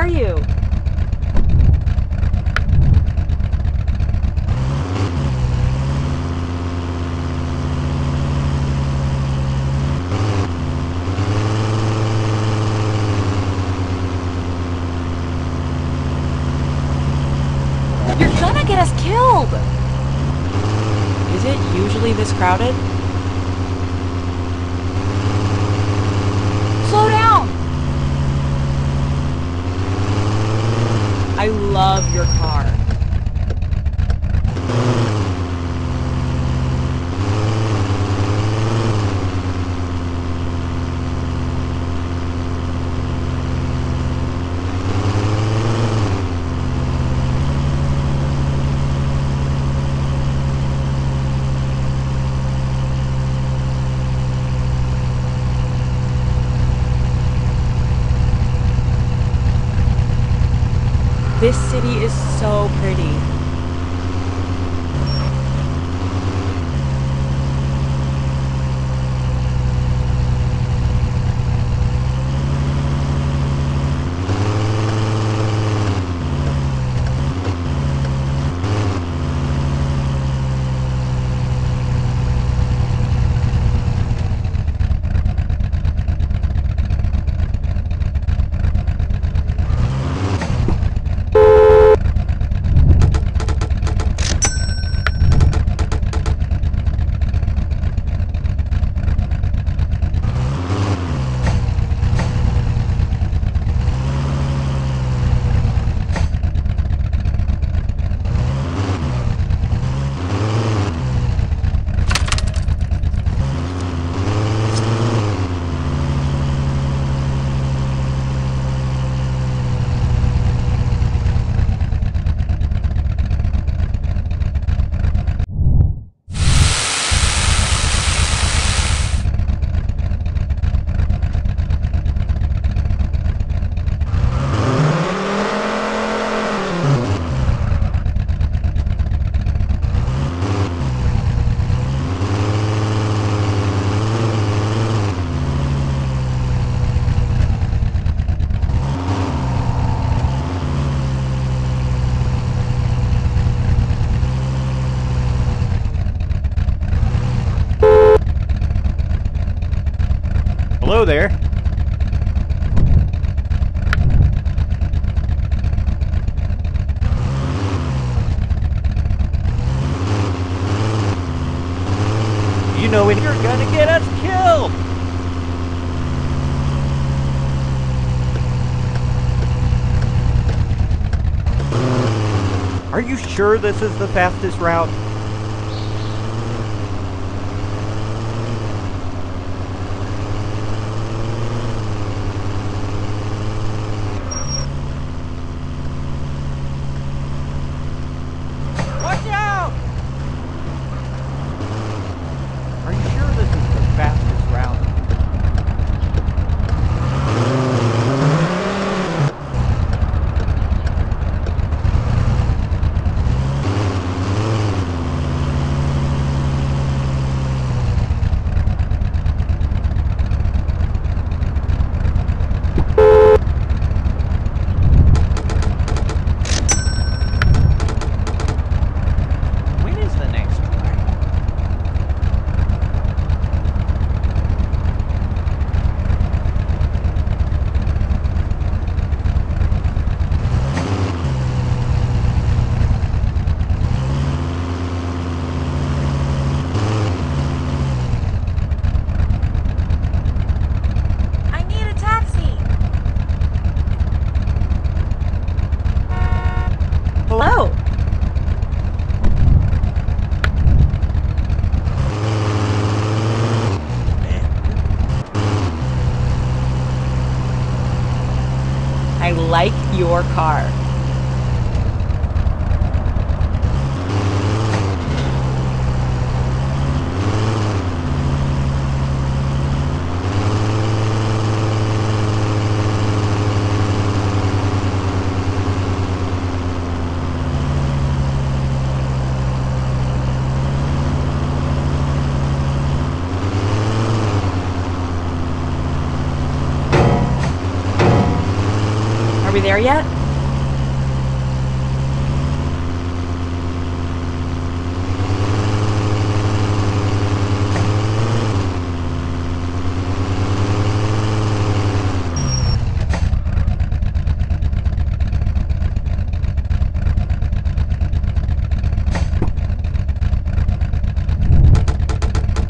are you? You're gonna get us killed! Is it usually this crowded? Slow down! I love your car. This city is so pretty. Hello there. You know when you're gonna get us killed! Are you sure this is the fastest route? Watch out! Are you sure this is the fastest route? When is the next flight? I need a taxi! Hello! I like your car. there yet?